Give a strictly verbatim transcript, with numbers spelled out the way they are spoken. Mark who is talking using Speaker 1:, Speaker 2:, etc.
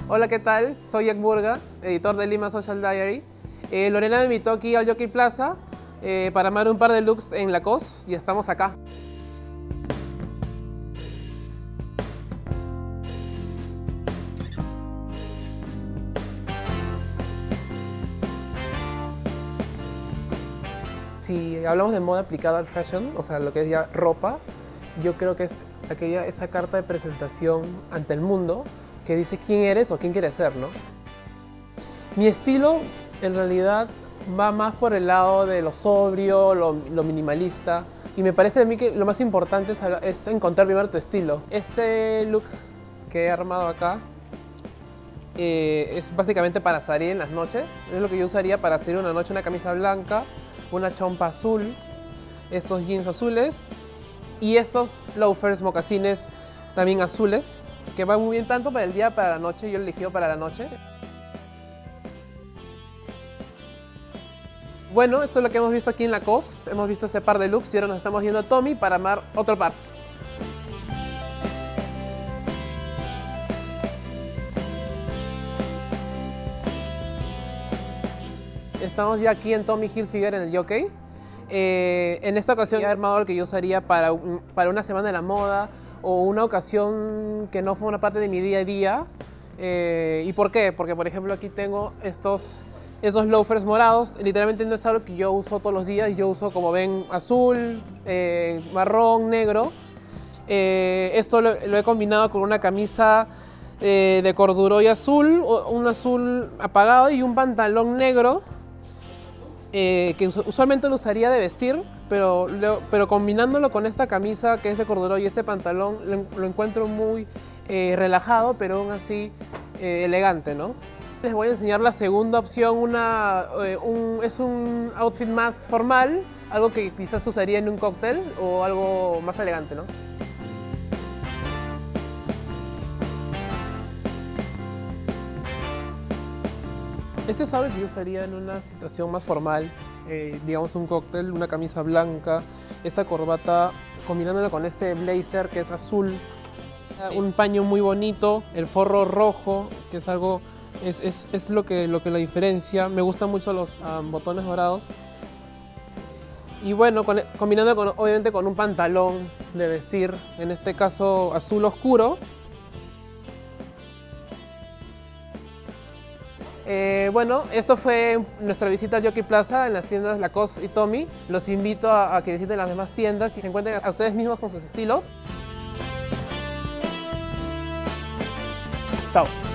Speaker 1: Hola, ¿qué tal? Soy Jack Burga, editor de Lima Social Diary. Eh, Lorena me invitó aquí al Jockey Plaza eh, para armar un par de looks en Lacoste y estamos acá. Si hablamos de moda aplicada al fashion, o sea, lo que es ya ropa, yo creo que es aquella, esa carta de presentación ante el mundo que dice quién eres o quién quieres ser, ¿no? Mi estilo, en realidad, va más por el lado de lo sobrio, lo, lo minimalista. Y me parece a mí que lo más importante es, es encontrar primero tu estilo. Este look que he armado acá eh, es básicamente para salir en las noches. Es lo que yo usaría para salir una noche, una camisa blanca, una chompa azul, estos jeans azules y estos loafers, mocasines también azules, que van muy bien tanto para el día como para la noche. Yo lo he elegido para la noche. Bueno, esto es lo que hemos visto aquí en Lacoste. Hemos visto este par de looks y ahora nos estamos yendo a Tommy para armar otro par. Estamos ya aquí en Tommy Hilfiger en el Jockey. Eh, en esta ocasión he armado el que yo usaría para, un, para una semana de la moda o una ocasión que no fue una parte de mi día a día. Eh, ¿Y por qué? Porque, por ejemplo, aquí tengo estos, estos loafers morados. Literalmente no es algo que yo uso todos los días. Yo uso, como ven, azul, eh, marrón, negro. Eh, esto lo, lo he combinado con una camisa eh, de corduroy azul, un azul apagado y un pantalón negro. Eh, que usualmente lo usaría de vestir, pero, pero combinándolo con esta camisa que es de corduroy y este pantalón lo, lo encuentro muy eh, relajado, pero aún así eh, elegante, ¿no? Les voy a enseñar la segunda opción, una, eh, un, es un outfit más formal, algo que quizás usaría en un cóctel o algo más elegante, ¿no? Este es algo que yo usaría en una situación más formal, eh, digamos un cóctel, una camisa blanca, esta corbata combinándolo con este blazer que es azul, un paño muy bonito, el forro rojo, que es algo, es, es, es lo, que, lo que la diferencia. Me gustan mucho los um, botones dorados. Y bueno, con, combinando con, obviamente con un pantalón de vestir, en este caso azul oscuro. Eh, bueno, esto fue nuestra visita al Jockey Plaza en las tiendas Lacoste y Tommy. Los invito a, a que visiten las demás tiendas y se encuentren a ustedes mismos con sus estilos. Chao.